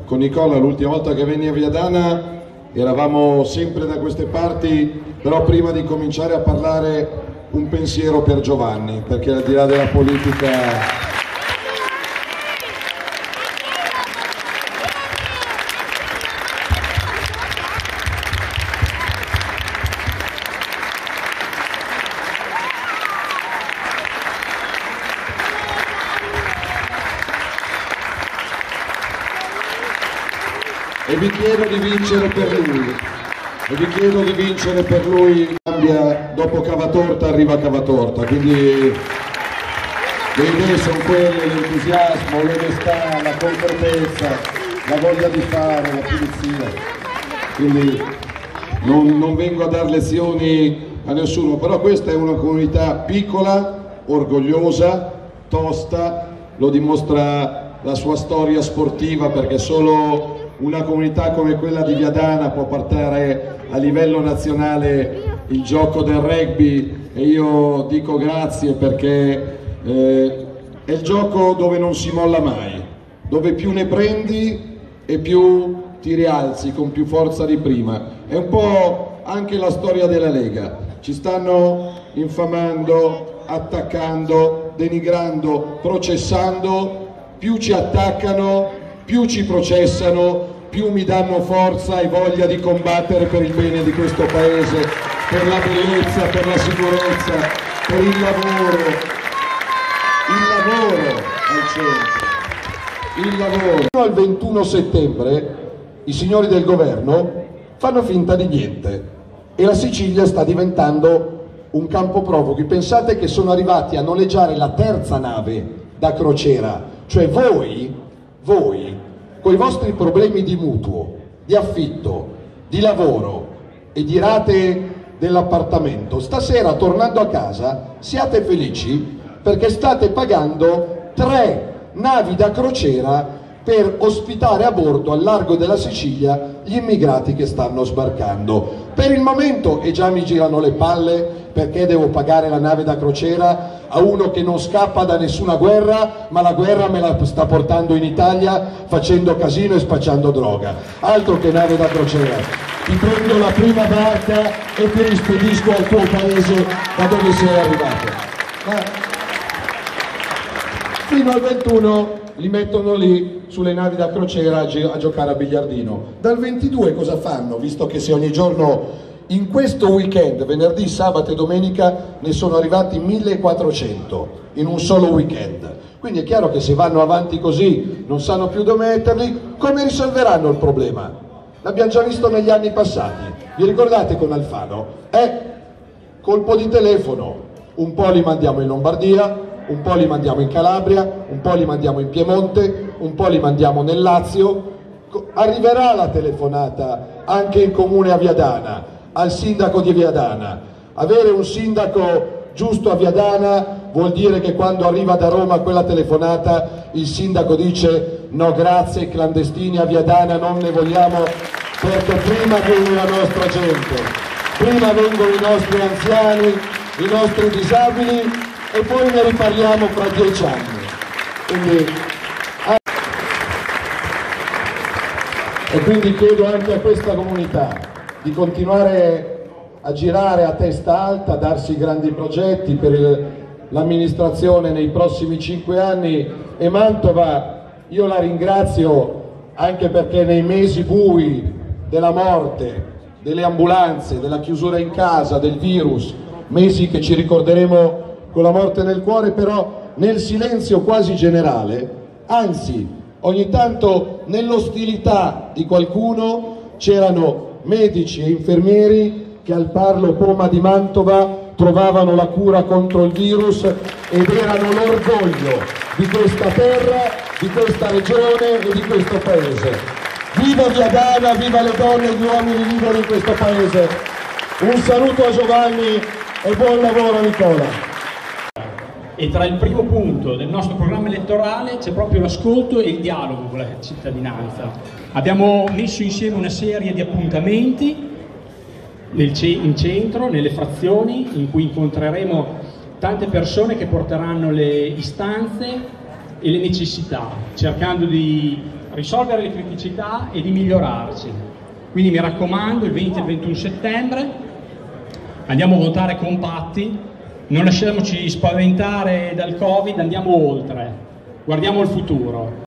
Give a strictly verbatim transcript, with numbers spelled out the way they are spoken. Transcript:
con Nicola l'ultima volta che venni a Viadana eravamo sempre da queste parti, però prima di cominciare a parlare un pensiero per Giovanni, perché al di là della politica e vi chiedo di vincere per lui, e vi chiedo di vincere per lui. Cambia, dopo Cavatorta arriva Cavatorta, quindi le idee sono quelle, l'entusiasmo, l'onestà, la concretezza, la voglia di fare, la pulizia, quindi non, non vengo a dar lezioni a nessuno, però questa è una comunità piccola, orgogliosa, tosta, lo dimostra la sua storia sportiva, perché solo una comunità come quella di Viadana può portare a livello nazionale il gioco del rugby, e io dico grazie perché eh, è il gioco dove non si molla mai, dove più ne prendi e più ti rialzi con più forza di prima. È un po' anche la storia della Lega, ci stanno infamando, attaccando, denigrando, processando, più ci attaccano, più ci processano, più mi danno forza e voglia di combattere per il bene di questo paese, per la bellezza, per la sicurezza, per il lavoro, il lavoro al centro, il lavoro. Fino al ventuno settembre i signori del governo fanno finta di niente e la Sicilia sta diventando un campo profughi. Pensate che sono arrivati a noleggiare la terza nave da crociera, cioè voi Voi, con i vostri problemi di mutuo, di affitto, di lavoro e di rate dell'appartamento, stasera tornando a casa siate felici perché state pagando tre navi da crociera per ospitare a bordo al largo della Sicilia gli immigrati che stanno sbarcando. Per il momento, e già mi girano le palle, perché devo pagare la nave da crociera a uno che non scappa da nessuna guerra, ma la guerra me la sta portando in Italia facendo casino e spacciando droga. Altro che nave da crociera. Ti prendo la prima barca e ti rispedisco al tuo paese da dove sei arrivato. Ma fino al ventuno li mettono lì sulle navi da crociera a, gi a giocare a biliardino. Dal ventidue cosa fanno? Visto che se ogni giorno, in questo weekend, venerdì, sabato e domenica, ne sono arrivati millequattrocento in un solo weekend. Quindi è chiaro che se vanno avanti così, non sanno più dove metterli, come risolveranno il problema? L'abbiamo già visto negli anni passati. Vi ricordate con Alfano? Eh, colpo di telefono, un po' li mandiamo in Lombardia, un po' li mandiamo in Calabria, un po' li mandiamo in Piemonte, un po' li mandiamo nel Lazio. Arriverà la telefonata anche in comune a Viadana, al sindaco di Viadana. Avere un sindaco giusto a Viadana vuol dire che quando arriva da Roma quella telefonata il sindaco dice: no grazie, clandestini a Viadana non ne vogliamo, perché prima viene la nostra gente, prima vengono i nostri anziani, i nostri disabili e poi ne riparliamo fra dieci anni. Quindi, e quindi chiedo anche a questa comunità di continuare a girare a testa alta, a darsi grandi progetti per l'amministrazione nei prossimi cinque anni, e Mantova io la ringrazio anche perché nei mesi bui della morte, delle ambulanze, della chiusura in casa, del virus, mesi che ci ricorderemo con la morte nel cuore, però nel silenzio quasi generale, anzi ogni tanto nell'ostilità di qualcuno, c'erano medici e infermieri che al Parlo Poma di Mantova trovavano la cura contro il virus ed erano l'orgoglio di questa terra, di questa regione e di questo paese. Viva Viadana, viva le donne e gli uomini liberi in questo paese. Un saluto a Giovanni e buon lavoro Nicola. E tra il primo punto del nostro programma elettorale c'è proprio l'ascolto e il dialogo con la cittadinanza. Abbiamo messo insieme una serie di appuntamenti nel ce in centro, nelle frazioni, in cui incontreremo tante persone che porteranno le istanze e le necessità, cercando di risolvere le criticità e di migliorarci. Quindi mi raccomando, il venti e il ventuno settembre andiamo a votare compatti, non lasciamoci spaventare dal Covid, andiamo oltre, guardiamo il futuro.